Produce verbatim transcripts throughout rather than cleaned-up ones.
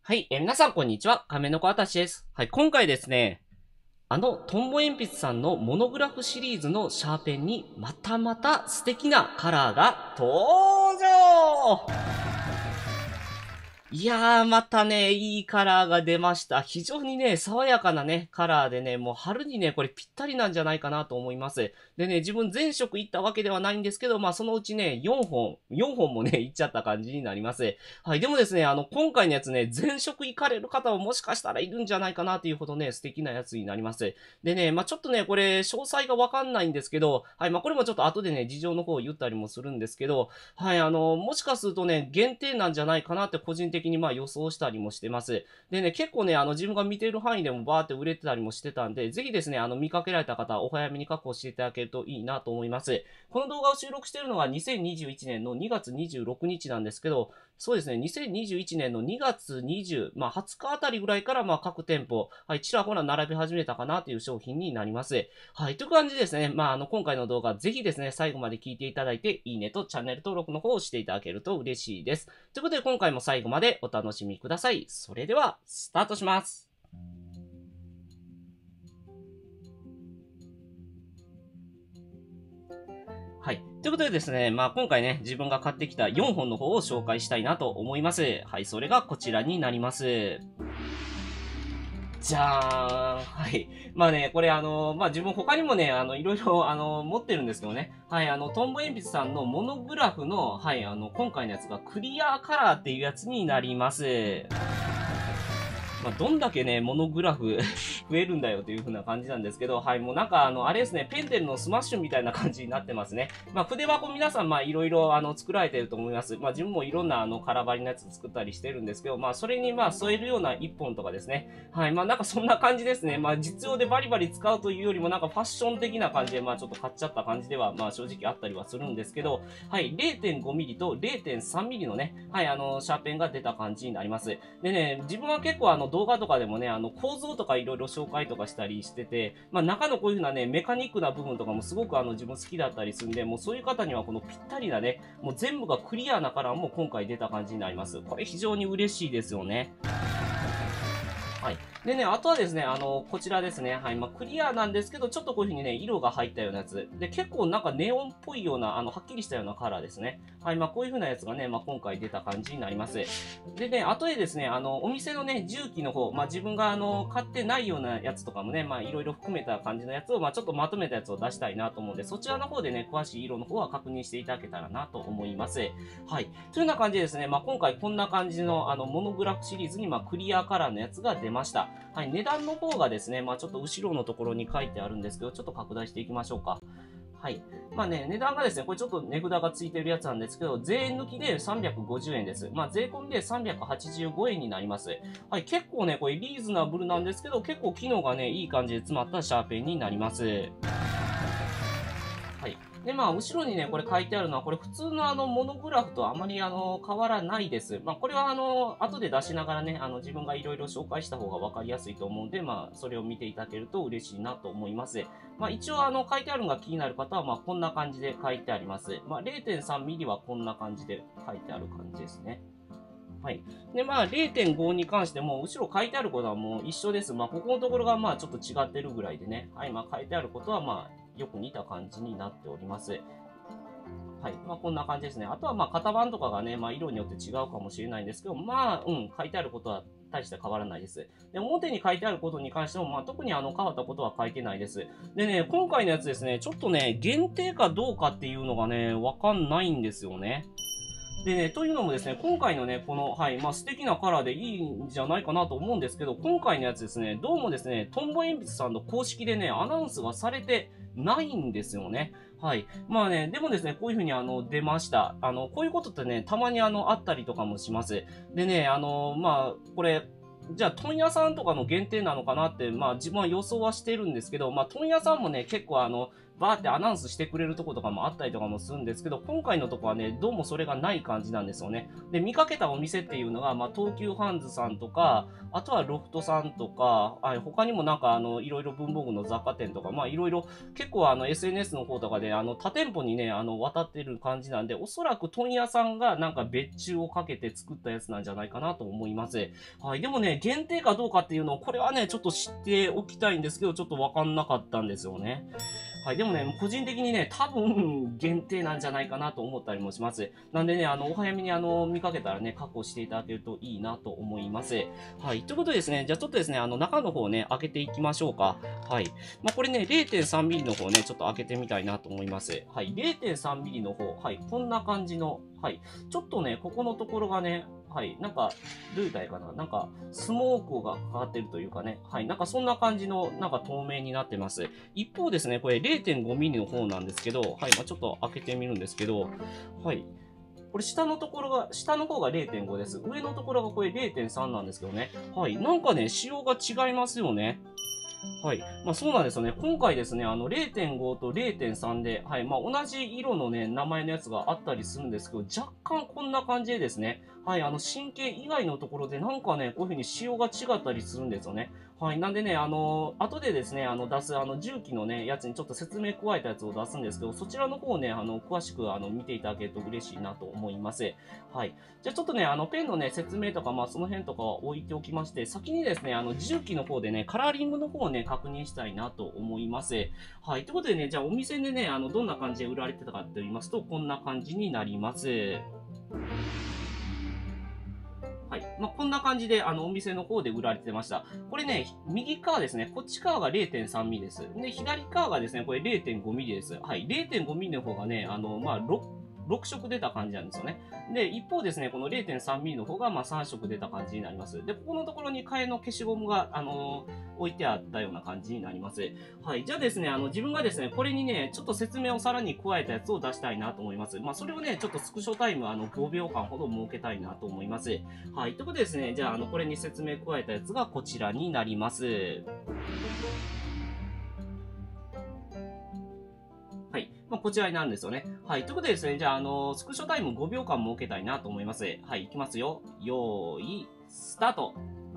はい、えー皆さんこんにちは。仮面の子あたしです。はい、今回ですね、あのトンボ鉛筆さんのモノグラフシリーズのシャーペンにまたまた素敵なカラーが登場。いやー、またね、いいカラーが出ました。非常にね、爽やかなね、カラーでね、もう春にね、これぴったりなんじゃないかなと思います。でね、自分全色いったわけではないんですけど、まあそのうちね、よんほん、よんほんもね、いっちゃった感じになります。はい、でもですね、あの、今回のやつね、全色いかれる方ももしかしたらいるんじゃないかなというほどね、素敵なやつになります。でね、まあちょっとね、これ、詳細がわかんないんですけど、はい、まあこれもちょっと後でね、事情の方を言ったりもするんですけど、はい、あの、もしかするとね、限定なんじゃないかなって個人的にまあ予想したりもしてます。でね、結構ね、あの、自分が見ている範囲でもバーって売れてたりもしてたんで、ぜひですね、あの、見かけられた方、お早めに確保していただけるといいなと思います。この動画を収録しているのがにせんにじゅういちねんのにがつにじゅうろくにちなんですけど、そうですね、にせんにじゅういちねんのにがつにじゅう、まあ、はつかあたりぐらいから、まあ、各店舗、はい、ちらほら並び始めたかなという商品になります。はい、という感じでですね、まあ、あの、今回の動画、ぜひですね、最後まで聞いていただいて、いいねとチャンネル登録の方をしていただけると嬉しいです。ということで、今回も最後までお楽しみください。それでは、スタートします。はい。ということでですね、まあ今回ね、自分が買ってきたよんほんの方を紹介したいなと思います。はい、それがこちらになります。じゃーん。はい。まあね、これあの、まあ自分他にもね、あの、いろいろあの、持ってるんですけどね。はい、あの、トンボ鉛筆さんのモノグラフの、はい、あの、今回のやつがクリアカラーっていうやつになります。まあ、どんだけね、モノグラフ増えるんだよという風な感じなんですけど、はい、もうなんかあの、あれですね、ペンテルのスマッシュみたいな感じになってますね。まあ、筆箱皆さん、まあ、いろいろあの、作られてると思います。まあ、自分もいろんなあの、空張りのやつ作ったりしてるんですけど、まあ、それにまあ、添えるようないっぽんとかですね。はい、まあ、なんかそんな感じですね。まあ、実用でバリバリ使うというよりも、なんかファッション的な感じで、まあ、ちょっと買っちゃった感じでは、まあ、正直あったりはするんですけど、はい、れいてんごミリ と れいてんさんミリ のね、はい、あの、シャーペンが出た感じになります。でね、自分は結構あの、動画とかでもね、あの、構造とかいろいろ紹介とかしたりしてて、まあ、中のこういう風なね、メカニックな部分とかもすごくあの、自分好きだったりするんで、もうそういう方にはこのぴったりなね、もう全部がクリアなカラーも今回出た感じになります。これ非常に嬉しいですよね。はい。でね、あとはですね、あの、こちらですね。はい。まあ、クリアなんですけど、ちょっとこういう風にね、色が入ったようなやつ。で、結構なんかネオンっぽいような、あの、はっきりしたようなカラーですね。はい。まあ、こういう風なやつがね、まあ、今回出た感じになります。でね、後でですね、あの、お店のね、重機の方、まあ、自分があの、買ってないようなやつとかもね、まあ、いろいろ含めた感じのやつを、まあ、ちょっとまとめたやつを出したいなと思うんで、そちらの方でね、詳しい色の方は確認していただけたらなと思います。はい。というような感じでですね、まあ、今回こんな感じの、あの、モノグラフシリーズに、まあ、クリアカラーのやつが出ました。はい、値段の方がですね、まあちょっと後ろのところに書いてあるんですけど、ちょっと拡大していきましょうか。はい。まあね、値段がですね、これちょっと値札がついてるやつなんですけど、税抜きでさんびゃくごじゅうえんです。まあ税込みでさんびゃくはちじゅうごえんになります。はい、結構ね、これリーズナブルなんですけど、結構機能がね、いい感じで詰まったシャーペンになります。はい。で、まあ、後ろにね、これ書いてあるのは、これ普通のあの、モノグラフとあまりあの、変わらないです。まあ、これはあの、後で出しながらね、あの、自分がいろいろ紹介した方がわかりやすいと思うんで、まあ、それを見ていただけると嬉しいなと思います。まあ、一応あの、書いてあるのが気になる方は、まあ、こんな感じで書いてあります。まあ、れいてんさんミリ はこんな感じで書いてある感じですね。はい。で、まあ、れいてんご に関しても、後ろ書いてあることはもう一緒です。まあ、ここのところがまあ、ちょっと違ってるぐらいでね。はい。まあ、書いてあることはまあ、よく似た感じになっております。はい。まあ、こんな感じですね。あとは、まあ、型番とかがね、まあ、色によって違うかもしれないんですけど、まあ、うん、書いてあることは大して変わらないです。で、表に書いてあることに関しても、まあ、特にあの、変わったことは書いてないです。でね、今回のやつですね、ちょっとね、限定かどうかっていうのがね、わかんないんですよね。でね、というのもですね、今回のね、この、はい、まあ素敵なカラーでいいんじゃないかなと思うんですけど、今回のやつですね、どうもですね、トンボ鉛筆さんの公式でね、アナウンスがされてないんですよね。はい。まあね、でもですね、こういう風にあの、出ました。あの、こういうことってね、たまにあの、あったりとかもします。でね、あの、まあ、これ、じゃあ、問屋さんとかの限定なのかなって、まあ、自分は予想はしてるんですけど、まあ、問屋さんもね、結構あの、 バーってアナウンスしてくれるとことかもあったりとかもするんですけど、今回のとこはね、どうもそれがない感じなんですよね。で、見かけたお店っていうのが、まあ、東急ハンズさんとか、あとはロフトさんとか、はい、他にもなんか、あの、いろいろ文房具の雑貨店とか、まあ、いろいろ、結構あの、エスエヌエス の方とかで、あの、他店舗にね、あの、渡ってる感じなんで、おそらく問屋さんがなんか別注をかけて作ったやつなんじゃないかなと思います。はい、でもね、限定かどうかっていうのを、これはね、ちょっと知っておきたいんですけど、ちょっとわかんなかったんですよね。はい。でもね、個人的にね、多分限定なんじゃないかなと思ったりもします。なんでね、あの、お早めにあの、見かけたらね、確保していただけるといいなと思います。はい。ということでですね、じゃあちょっとですね、あの、中の方をね、開けていきましょうか。はい。まあ、これね、れいてんさんミリの方ね、ちょっと開けてみたいなと思います。はい。れいてんさんミリの方、はい。こんな感じの、はい。ちょっとね、ここのところがね、はい。なんか、どういうたらいいかな。なんか、スモークがかかってるというかね。はい。なんかそんな感じの、なんか透明になってます。一方ですね、これ れいてんごミリの方なんですけど、はい。まあ、ちょっと開けてみるんですけど、はい。これ下のところが、下の方が れいてんご です。上のところがこれ れいてんさん なんですけどね。はい。なんかね、仕様が違いますよね。はい。まあそうなんですよね。今回ですね、あの れいてんご と れいてんさん で、はい。まあ同じ色のね、名前のやつがあったりするんですけど、若干こんな感じでですね、はい。あの神経以外のところでなんかね、こういう風に仕様が違ったりするんですよね。はい。なんでね、あのー、後でですね、あの出す、あの重機のね、やつにちょっと説明加えたやつを出すんですけど、そちらの方をね、あの、詳しくあの見ていただけると嬉しいなと思います。はい。じゃあちょっとね、あの、ペンのね、説明とか、まあその辺とかは置いておきまして、先にですね、あの、重機の方でね、カラーリングの方をね、確認したいなと思います。はい。ということでね、じゃあお店でね、あの、どんな感じで売られてたかと言いますと、こんな感じになります。はい。まあ、こんな感じで、あの、お店の方で売られてました。これね、右側ですね。こっち側が れいてんさんミリです。で、左側がですね、これ れいてんごミリです。はい。れいてんごミリの方がね、あの、まあ、ろく、ろく色出た感じなんですよね。で、一方ですね、この れいてんさんミリの方が、まあ、さん色出た感じになります。で、ここのところに替えの消しゴムが、あのー、置いてあったような感じになります。はい。じゃあですね、あの、自分がですね、これにね、ちょっと説明をさらに加えたやつを出したいなと思います。まあ、それをね、ちょっとスクショタイム、あの、ごびょうかんほど設けたいなと思います。はい。ということでですね、じゃあ、あの、これに説明加えたやつがこちらになります。はい。まあ、こちらになるんですよね。はい。ということでですね、じゃあ、あの、スクショタイムごびょうかん設けたいなと思います。はい。いきますよ。よーい、スタート。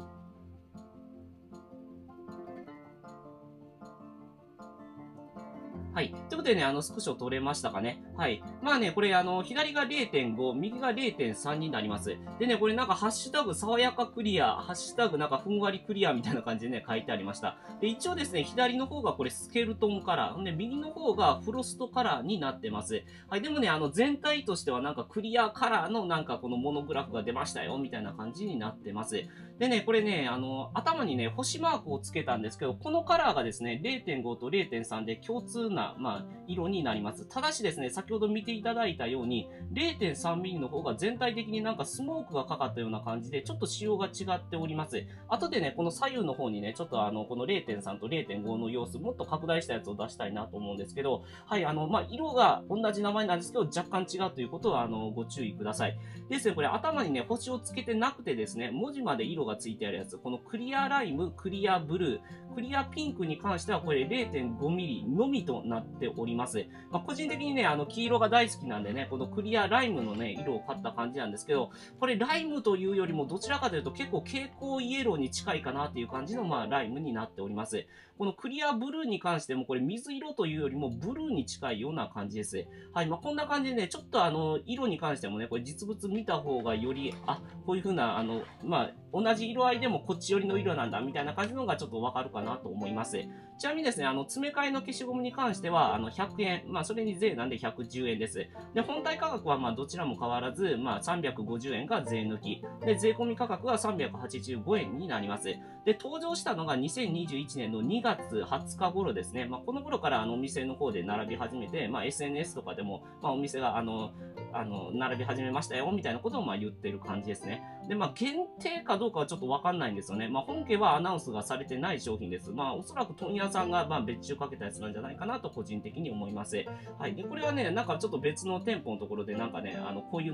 はい。ということでね、あの、スクショ取れましたかね。はい。まあね、これ、あの、左が れいてんご、右が れいてんさん になります。でね、これなんか、ハッシュタグ、爽やかクリア、ハッシュタグ、なんか、ふんわりクリアみたいな感じでね、書いてありました。で、一応ですね、左の方がこれ、スケルトンカラー。で、右の方がフロストカラーになってます。はい。でもね、あの、全体としてはなんか、クリアカラーのなんか、このモノグラフが出ましたよ、みたいな感じになってます。でね、これね、あの、頭にね、星マークをつけたんですけど、このカラーがですね、れいてんご と れいてんさん で共通な、まあ、色になります。ただしですね、先ほど見ていただいたように、れいてんさんミリの方が全体的になんかスモークがかかったような感じで、ちょっと仕様が違っております。後でね、この左右の方にね、ちょっとあの、この れいてんさん と れいてんご の様子、もっと拡大したやつを出したいなと思うんですけど、はい、あの、まあ、色が同じ名前なんですけど、若干違うということは、あの、ご注意ください。ですね、これ頭にね、星をつけてなくてですね、文字まで色がついてあるやつ、このクリアライム、クリアブルー、クリアピンクに関してはこれ れいてんごミリのみとなっております。まあ、個人的にね、あの、黄色が大好きなんでね、このクリアライムのね、色を買った感じなんですけど、これライムというよりもどちらかというと結構蛍光イエローに近いかなっていう感じの、まあ、ライムになっております。このクリアブルーに関してもこれ水色というよりもブルーに近いような感じです。はい、まあ、こんな感じでね、ちょっとあの、色に関してもね、これ実物見た方がより、あ、こういう風な、あの、まあ、同じ色合いでもこっち寄りの色なんだ、みたいな感じのがちょっとわかるかなと思います。ちなみにですね、あの、詰め替えの消しゴムに関しては、あの、ひゃくえん、まあ、それに税なんでひゃくじゅうえんです。で、本体価格は、まあ、どちらも変わらず、まあ、さんびゃくごじゅうえんが税抜き。で、税込み価格はさんびゃくはちじゅうごえんになります。で、登場したのがにせんにじゅういちねんのにがつはつか頃ですね。まあ、この頃から、あの、お店の方で並び始めて、まあ、エスエヌエス とかでも、まあ、お店が、あの、あの、並び始めましたよ、みたいなことを、まあ、言ってる感じですね。で、まあ、限定かどうかはちょっとわかんないんですよね。まあ、本家はアナウンスがされてない商品です。まあ、おそらく問屋さんが、まあ、別注かけたやつなんじゃないかなと、個人的に思います。はい。で、これはね、なんかちょっと別の店舗のところで、なんかね、あの、こういうな、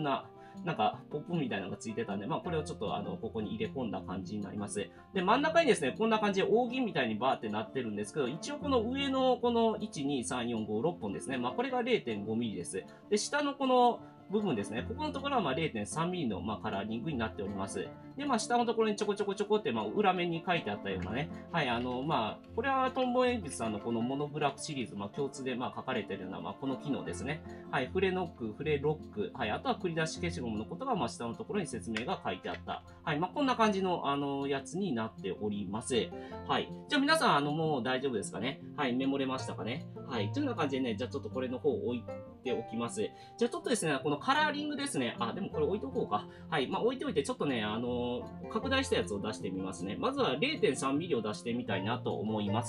なんか、ポップみたいなのがついてたんで、まあ、これをちょっと、あの、ここに入れ込んだ感じになります。で、真ん中にですね、こんな感じで扇みたいにバーってなってるんですけど、一応この上のこのいち、に、さん、よん、ご、ろっぽんですね。まあ、これが れいてんごミリ です。で、下のこの、部分ですね。ここのところはまあ れいてんさんミリ のまあカラーリングになっております。で、まあ下のところにちょこちょこちょこってまあ裏面に書いてあったようなね。はい、あの、まあ、これはトンボ鉛筆さんのこのモノグラフシリーズ、まあ共通でまあ書かれているようなまあこの機能ですね。はい、フレノック、フレロック、はい、あとは繰り出し消しゴムのことがまあ下のところに説明が書いてあった。はい、まあこんな感じのあのやつになっております。はい。じゃあ皆さん、あのもう大丈夫ですかね。はい、メモれましたかね。はい、というような感じでね、じゃあちょっとこれの方を置いておきます。じゃあちょっとですね、このカラーリングですね。あ、でもこれ置いとこうか。はい。まあ置いておいて、ちょっとね、あのー、拡大したやつを出してみますね。まずは れいてんさんミリ を出してみたいなと思います。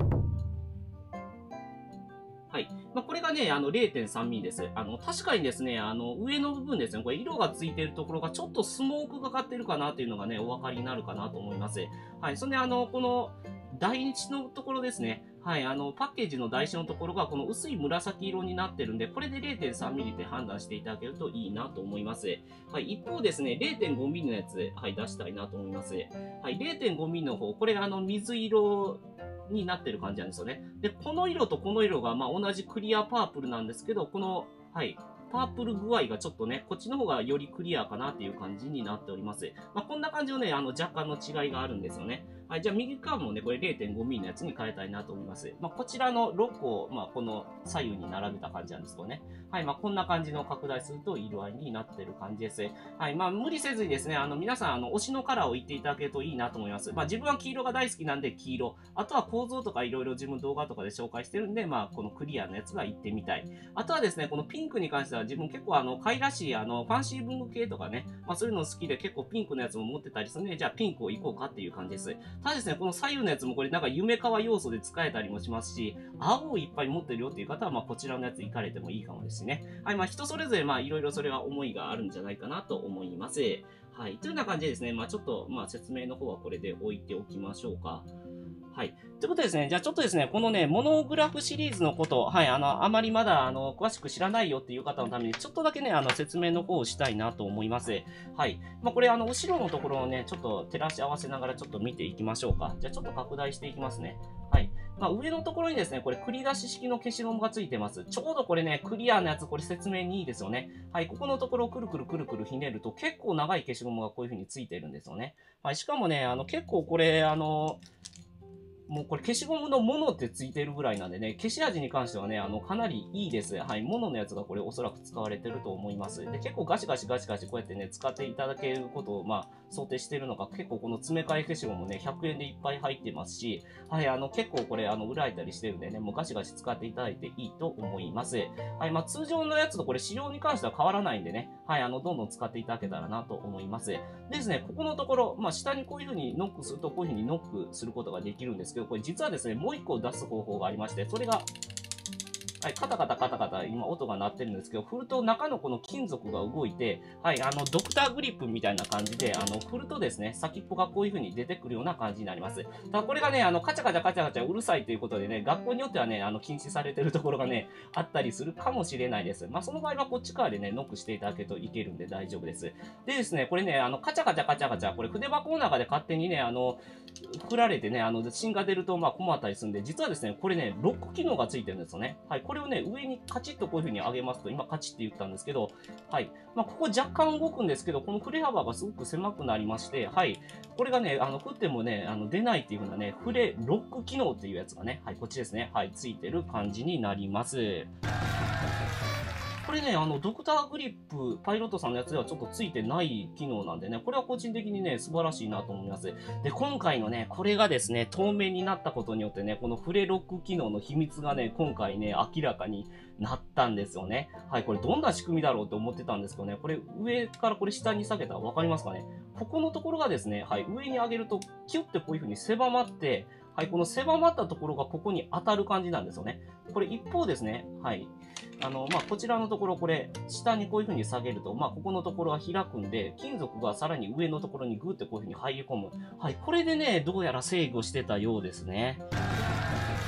はい。まあ、これがね、あの、れいてんさんミリ です。あの、確かにですね、あの、上の部分ですね、これ色がついているところがちょっとスモークがかってるかなっていうのがね、お分かりになるかなと思います。はい。そんで、あの、この、台一のところですね。はい、あの、パッケージの台紙のところがこの薄い紫色になってるんで、これで れいてんさんミリ って判断していただけるといいなと思います。はい、一方ですね、れいてんごミリ のやつ、はい、出したいなと思います。はい、れいてんごミリ の方、これあの、水色になってる感じなんですよね。で、この色とこの色が、まあ、同じクリアパープルなんですけど、この、はい、パープル具合がちょっとね、こっちの方がよりクリアかなっていう感じになっております。まあ、こんな感じのね、あの、若干の違いがあるんですよね。はい、じゃあ右側もね、これ れいてんごミリ のやつに変えたいなと思います。まあ、こちらのろっこを、まあ、この左右に並べた感じなんですけどね。はい、まあ、こんな感じの拡大すると色合いになってる感じです。はい、まあ、無理せずにですね、あの、皆さん、あの、推しのカラーを言っていただけるといいなと思います。まあ、自分は黄色が大好きなんで黄色。あとは構造とかいろいろ自分動画とかで紹介してるんで、まあ、このクリアのやつが言ってみたい。あとはですね、このピンクに関しては自分結構あの、可愛らしい、あの、ファンシー文具系とかね、まあ、そういうの好きで結構ピンクのやつも持ってたりするんで、じゃあピンクを行こうかっていう感じです。ただですね、この左右のやつもこれなんか夢かわ要素で使えたりもしますし、青をいっぱい持ってるよっていう方は、まあこちらのやつ行かれてもいいかもですしね。はい、まあ人それぞれまあいろいろそれは思いがあるんじゃないかなと思います。はい、というような感じでですね、まあちょっとまあ説明の方はこれで置いておきましょうか。はい。ということでですね、じゃあちょっとですね、このね、モノグラフシリーズのこと、はい、あの、あまりまだ、あの、詳しく知らないよっていう方のために、ちょっとだけね、あの、説明の方をしたいなと思います。はい。まあ、これ、あの、後ろのところをね、ちょっと照らし合わせながらちょっと見ていきましょうか。じゃあちょっと拡大していきますね。はい。まあ、上のところにですね、これ、繰り出し式の消しゴムがついてます。ちょうどこれね、クリアなやつ、これ説明にいいですよね。はい、ここのところをくるくるくるくるひねると、結構長い消しゴムがこういう風についてるんですよね。はい、しかもね、あの、結構これ、あの、もうこれ消しゴムのモノってついてるぐらいなんでね、消し味に関してはね、あの、かなりいいです。はい、モノのやつがこれおそらく使われてると思います。で、結構ガシガシガシガシこうやってね、使っていただけることを、まあ、想定してるのが、結構この詰め替え消しゴムもね、ひゃくえんでいっぱい入ってますし、はい、あの、結構これ、あの、売られたりしてるんでね、もうガシガシ使っていただいていいと思います。はい、まあ、通常のやつとこれ仕様に関しては変わらないんでね、はい、あの、どんどん使っていただけたらなと思います。でですね、ここのところ、まあ、下にこういう風にノックすると、こういう風にノックすることができるんですけど、これ実はですね、もう一個出す方法がありまして、それが、はい、カタカタカタカタ、今音が鳴ってるんですけど、振ると中のこの金属が動いて、はい、あの、ドクターグリップみたいな感じで、あの、振るとですね、先っぽがこういう風に出てくるような感じになります。ただこれがね、あの、カチャカチャカチャカチャうるさいということでね、学校によってはね、あの、禁止されてるところがね、あったりするかもしれないです。まあ、その場合はこっち側でね、ノックしていただけるといけるんで大丈夫です。でですね、これね、あの、カチャカチャカチャカチャ、これ筆箱の中で勝手にね、あの、振られてね、あの、芯が出ると、まあ、困ったりするんで、実はですね、これね、ロック機能がついてるんですよね。はい、これをね、上にカチッとこういう風に上げますと、今カチッって言ったんですけど、はい。まあ、ここ若干動くんですけど、この振れ幅がすごく狭くなりまして、はい。これがね、あの、振ってもね、あの、出ないっていう風なね、振れ、ロック機能っていうやつがね、はい、こっちですね。はい、ついてる感じになります。これね、あの、ドクターグリップ、パイロットさんのやつではちょっとついてない機能なんでね、これは個人的にね、素晴らしいなと思います。で、今回のね、これがですね、透明になったことによってね、このフレロック機能の秘密がね、今回ね、明らかになったんですよね。はい、これどんな仕組みだろうって思ってたんですけどね、これ上からこれ下に下げたらわかりますかね。ここのところがですね、はい、上に上げると、キュッてこういう風に狭まって、はい、この狭まったところがここに当たる感じなんですよね。これ一方ですね、はい。あの、まあ、こちらのところ、これ、下にこういう風に下げると、まあ、ここのところは開くんで、金属がさらに上のところにグーってこういう風に入り込む。はい、これでね、どうやら制御してたようですね。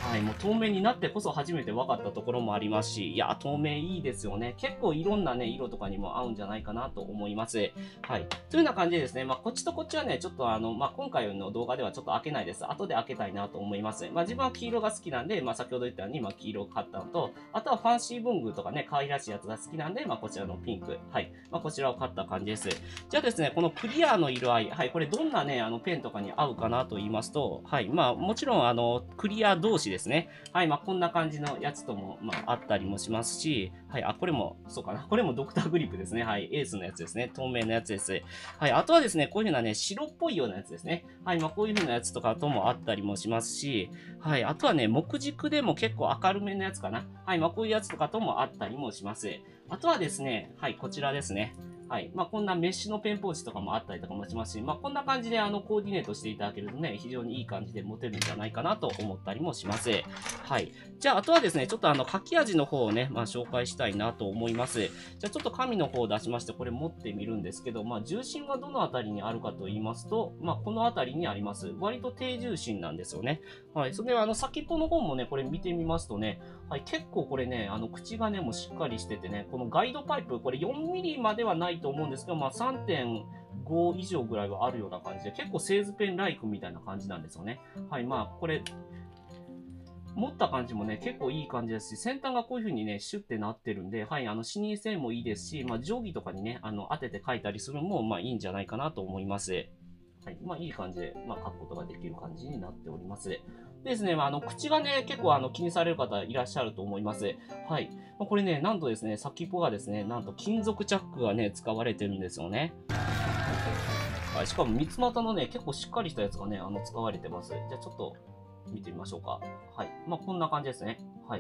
はい、もう透明になってこそ初めて分かったところもありますし、いや、透明いいですよね。結構いろんなね、色とかにも合うんじゃないかなと思います。はい。というような感じでですね、まあ、こっちとこっちはね、ちょっとあの、まあ、今回の動画ではちょっと開けないです。後で開けたいなと思います。まあ、自分は黄色が好きなんで、まあ、先ほど言ったように、まあ、黄色を買ったのと、あとはファンシー文具とかね、可愛らしいやつが好きなんで、まあ、こちらのピンク、はい。まあ、こちらを買った感じです。じゃあですね、このクリアの色合い、はい、これどんなね、あの、ペンとかに合うかなと言いますと、はい、まあ、もちろん、あの、クリア同士ですね。はい、まあ、こんな感じのやつとも、まあ、あったりもしますし、はい、あ、これも、そうかな。これもドクターグリップですね。はい、エースのやつですね。透明のやつです。はい、あとはですね、こういうふうなね、白っぽいようなやつですね。はい、まあ、こういうふうなやつとかともあったりもしますし、はい、あとはね、木軸でも結構明るめのやつかな。はい、まあ、こういうやつとかともあったりもします。あとはですね、はい、こちらですね。はい。まあ、こんなメッシュのペンポーチとかもあったりとかもしますし、まあ、こんな感じであのコーディネートしていただけるとね、非常にいい感じで持てるんじゃないかなと思ったりもします。はい。じゃあ、あとはですね、ちょっとあの書き味の方をね、まあ、紹介したいなと思います。じゃあ、ちょっと紙の方を出しまして、これ持ってみるんですけど、まあ、重心がどのあたりにあるかと言いますと、まあ、このあたりにあります。割と低重心なんですよね。はい。それでは、あの、先っぽの方もね、これ見てみますとね、はい、結構これね、あの、口がね、もうしっかりしててね、このガイドパイプ、これよんミリまではないと思うんですけど、まあ、さんてんご 以上ぐらいはあるような感じで、結構製図ペンライクみたいな感じなんですよね。はい、まあ、これ、持った感じもね、結構いい感じですし、先端がこういう風にね、シュッてなってるんで、はい、あの、視認性もいいですし、まあ、定規とかにね、あの、当てて書いたりするのも、まあ、いいんじゃないかなと思います。はい、まあ、いい感じで、まあ、書くことができる感じになっております。でですね、まあ、あの、口がね、結構あの、気にされる方いらっしゃると思います。はい。まあ、これね、なんとですね、先っぽがですね、なんと金属チャックがね、使われてるんですよね。はい、しかも三つ股のね、結構しっかりしたやつがね、あの、使われてます。じゃあちょっと見てみましょうか。はい。まあ、こんな感じですね。はい。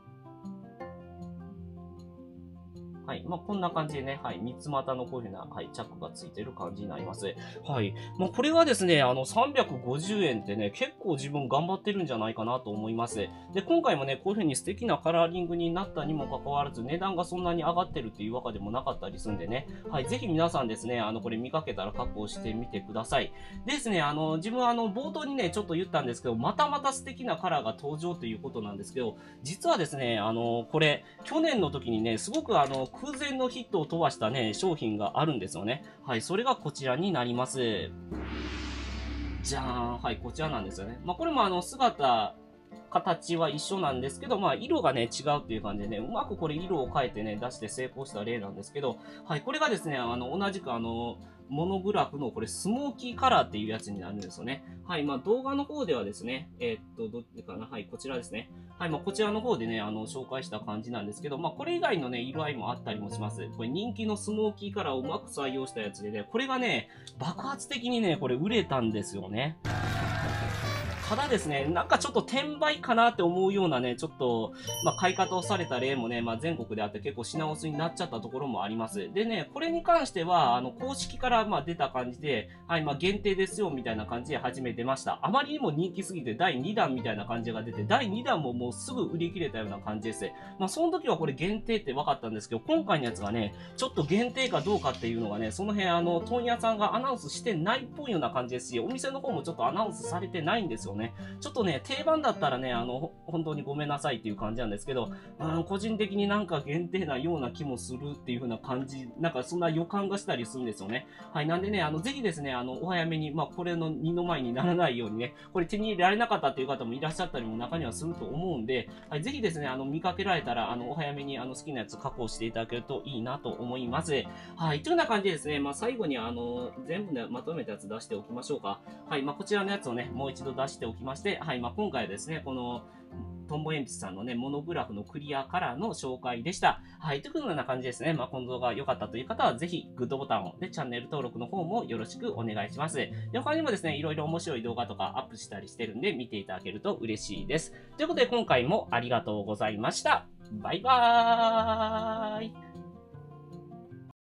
はい。まあ、こんな感じでね、はい。三つ股のこういうふうな、はい、チャックがついてる感じになります。はい。まあ、これがですね、あの、さんびゃくごじゅうえんってね、結構自分頑張ってるんじゃないかなと思います。で、今回もね、こういうふうに素敵なカラーリングになったにもかかわらず、値段がそんなに上がってるっていうわけでもなかったりするんでね、はい。ぜひ皆さんですね、あの、これ見かけたら確保してみてください。でですね、あの、自分はあの、冒頭にね、ちょっと言ったんですけど、またまた素敵なカラーが登場ということなんですけど、実はですね、あの、これ、去年の時にね、すごくあの、空前のヒットを飛ばしたね、商品があるんですよね。はい、それがこちらになります。じゃーん。はい、こちらなんですよね。まあ、これもあの、姿、形は一緒なんですけど、まあ、色がね、違うっていう感じでね、うまくこれ色を変えてね、出して成功した例なんですけど、はい、これがですね、あの、同じくあの、モノグラフのこれ、スモーキーカラーっていうやつになるんですよね。はい、まあ、動画の方ではですね、えー、っと、どっちかな、はい、こちらですね。はい、まあ、こちらの方でね、あの、紹介した感じなんですけど、まあ、これ以外のね、色合いもあったりもします。これ、人気のスモーキーカラーをうまく採用したやつでね、これがね、爆発的にね、これ売れたんですよね。ただですね、なんかちょっと転売かなって思うようなね、ちょっと、まあ、買い方をされた例もね、まあ、全国であって結構品薄になっちゃったところもあります。でね、これに関しては、あの、公式からまあ出た感じで、はい、まあ、限定ですよ、みたいな感じで始めてました。あまりにも人気すぎてだいにだんみたいな感じが出て、だいにだんももうすぐ売り切れたような感じです。まあ、その時はこれ限定って分かったんですけど、今回のやつがね、ちょっと限定かどうかっていうのがね、その辺あの、問屋さんがアナウンスしてないっぽいような感じですし、お店の方もちょっとアナウンスされてないんですよね。ちょっとね、定番だったらね、あの、本当にごめんなさいっていう感じなんですけど、うん、個人的になんか限定なような気もするっていう風な感じ、なんかそんな予感がしたりするんですよね。はい、なんでね、あの、ぜひですね、あの、お早めに、まあ、これの二の舞にならないようにね、これ手に入れられなかったっていう方もいらっしゃったりも中にはすると思うんで、はい、ぜひですね、あの、見かけられたら、あの、お早めに、あの、好きなやつ確保していただけるといいなと思います。はい、というような感じでですね、まあ、最後に、あの、全部でまとめたやつ出しておきましょうか。はい、まあ、こちらのやつをね、もう一度出しておきまして、はい、まあ、今回はですね、この、トンボ鉛筆さんのね、モノグラフのクリアカラーの紹介でした。はい、というような感じですね。まあ、この動画が良かったという方は、ぜひ、グッドボタンを、で、チャンネル登録の方もよろしくお願いします。で、他にもですね、いろいろ面白い動画とかアップしたりしてるんで、見ていただけると嬉しいです。ということで、今回もありがとうございました。バイバーイ。